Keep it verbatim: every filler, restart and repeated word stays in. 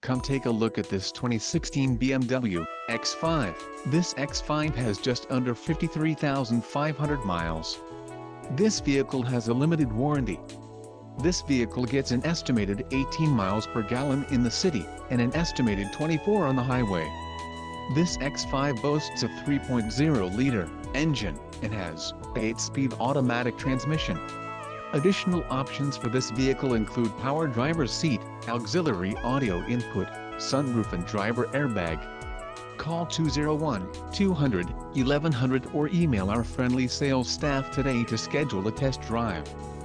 Come take a look at this twenty sixteen B M W X five. This X five has just under fifty-three thousand five hundred miles. This vehicle has a limited warranty. This vehicle gets an estimated eighteen miles per gallon in the city, and an estimated twenty-four on the highway. This X five boasts a three point oh liter engine, and has an eight speed automatic transmission. Additional options for this vehicle include power driver's seat, auxiliary audio input, sunroof and driver airbag. Call two oh one, two hundred, eleven hundred or email our friendly sales staff today to schedule a test drive.